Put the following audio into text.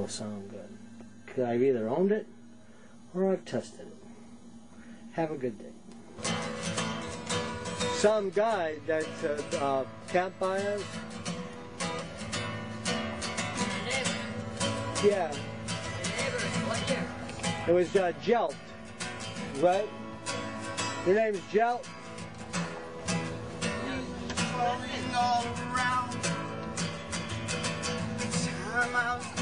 sound good. Because I've either owned it or I've tested it. Have a good day. Some guy that camped by us. Yeah. It was Jelt, right? Your name's Jelt? Falling all around. Time out.